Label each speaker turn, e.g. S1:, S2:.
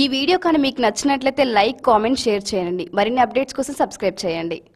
S1: ఈ వీడియో కానీ మీకు నచ్చినట్లయితే లైక్, కామెంట్, షేర్ చేయండి. మరిన్ని అప్డేట్స్ కోసం సబ్స్క్రైబ్ చేయండి.